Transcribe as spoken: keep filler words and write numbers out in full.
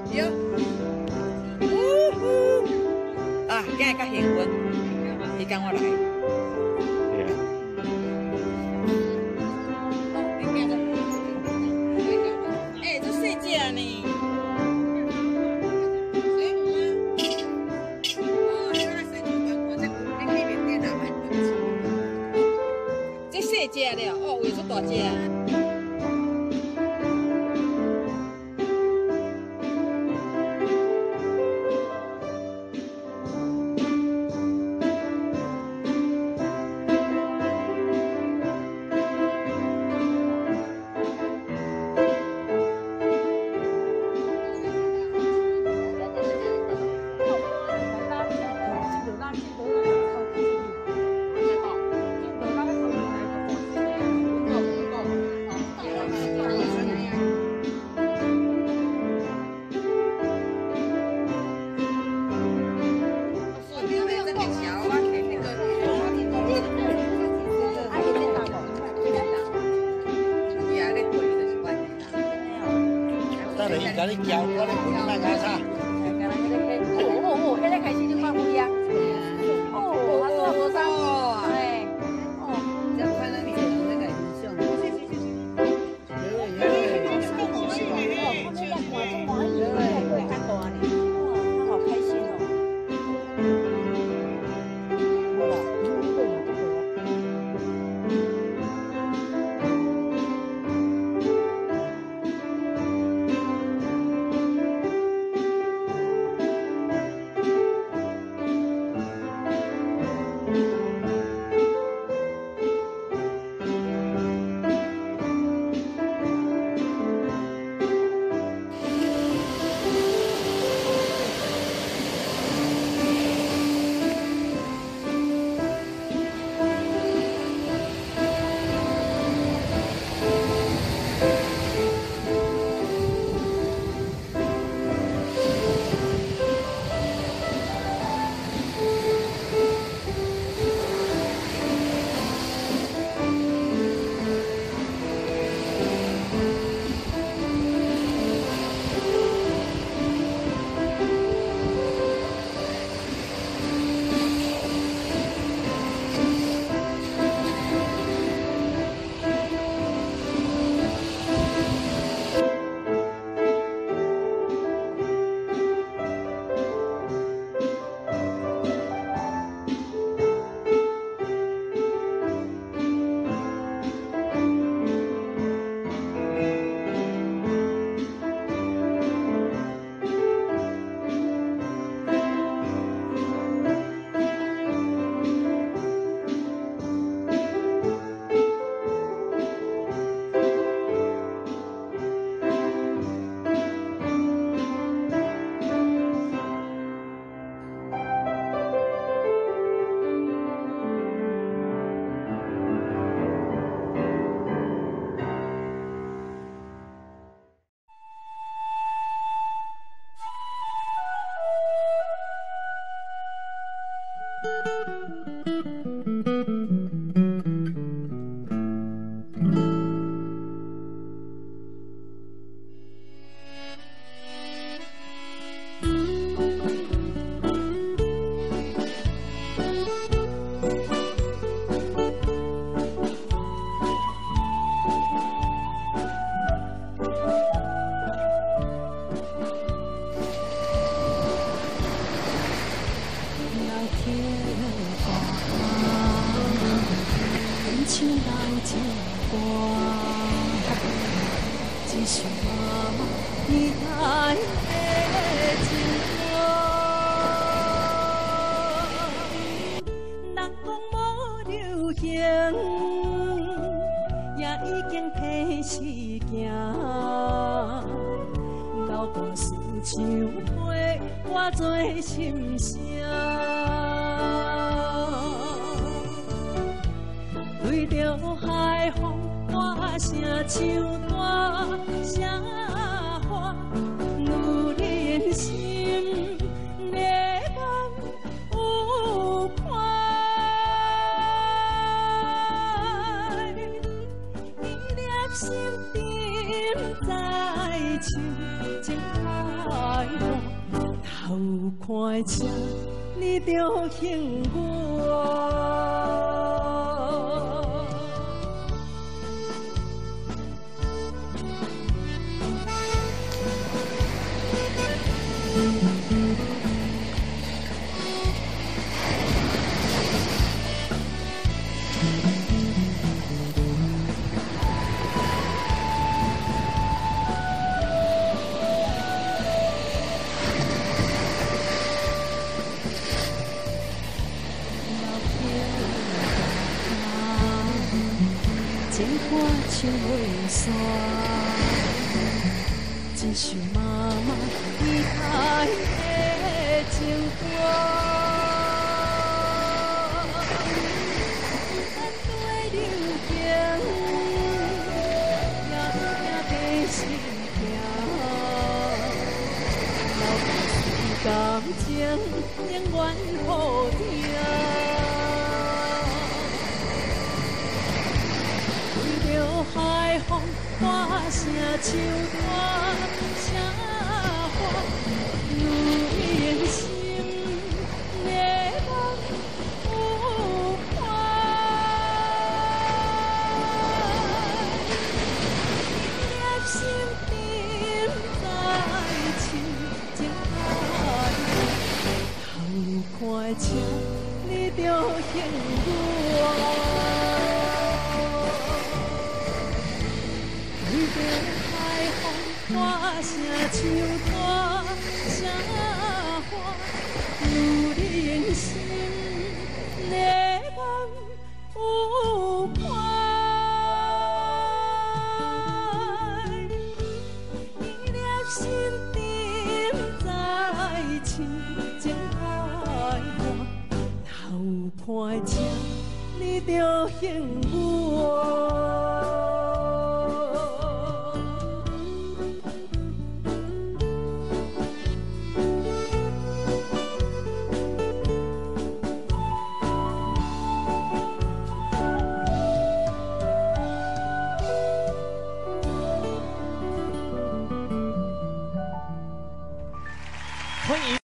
对。呜呼！啊，今日较幸运，你跟我来。 对啊。 哦，你行了。哎，这细只呢。这细只了，哦，有这大只。 等下伊甲你教，我咧问你卖搞啥？ 哦哦哦，现在开始就放飞啊！哦，他做和尚，哎，哦，这样看到你的那个影像。谢谢谢谢。有有有，谢谢谢谢。哦，他们要管这么严，对，看懂啊你。哇，他好开心哦。好了，对对对。对着海风，歌声唱大声花，女人心夜晚有伴，伊粒心沉在唱情歌。 头看车，你着幸我。情歌唱袂煞，一首妈妈遗开的情歌。咱对流行，也行在心行，留下感情，永远好听。海风歌声唱歌，声花如人心的梦有伴。叶心沉在情情海，头看车，你着幸我。海风歌声唱歌，声花如人心的梦有伴。依恋心沉在情情海岸，头看车，你着幸我。 欢迎。